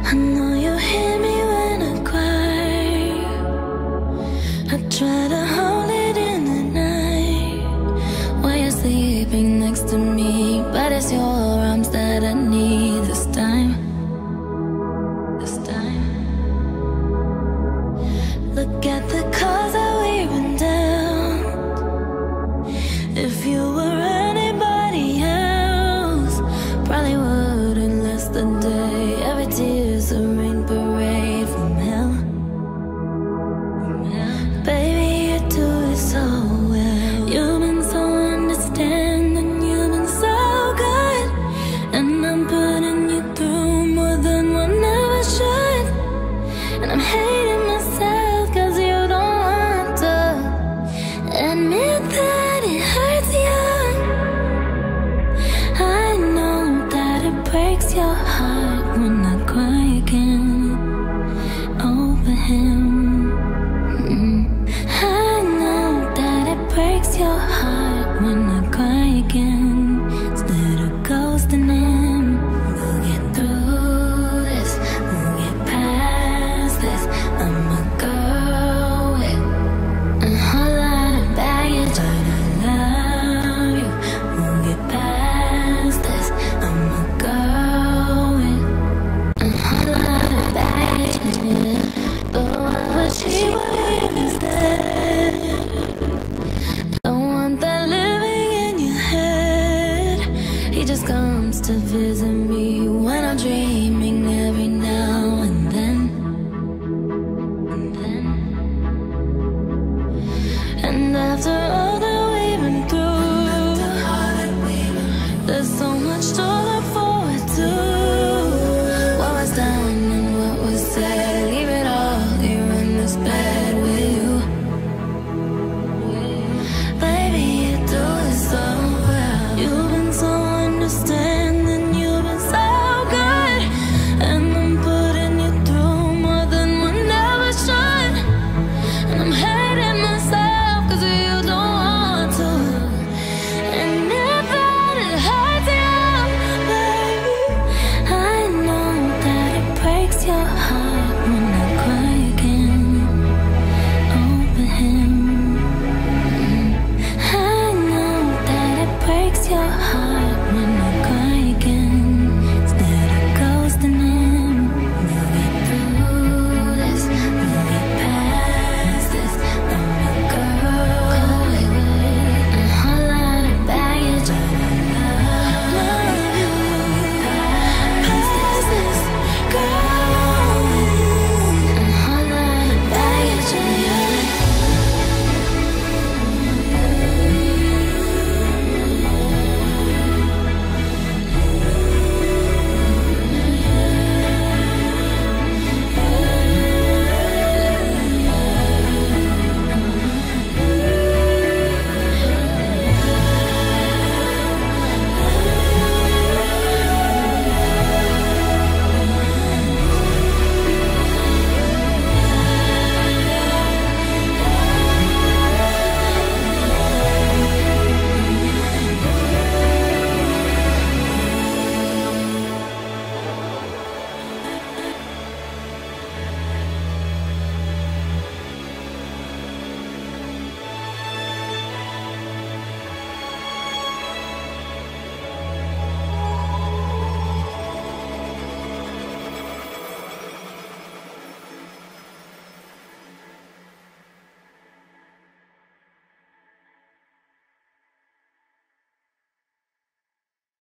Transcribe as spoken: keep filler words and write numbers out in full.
I know you hear me when I cry. I try to hold it in the night while you're sleeping next to me, but it's your arms that I need this time. This time. Look at the cars that we've been down. If you were anybody else, probably wouldn't last the day. Every tear's a rain parade from hell. From hell. Baby, you do it so well. You've been so understanding, you've been so good, and I'm putting you through more than one ever should. And I'm hating myself cause you don't want to admit that it hurts you. I know that it breaks your heart when I cry again over him. Mm. I know that it breaks your heart when I cry again. Instead of ghosting him, we'll get through this, we'll get past this. I'm a girl with a whole lot of baggage, but I love you. We'll get past this. I'm a girl with a whole lot of baggage. Don't want what she wanted instead. Don't want that living in your head. He just comes to visit me when I'm dreaming every now and then. And then. And after all that we've been through, there's so much to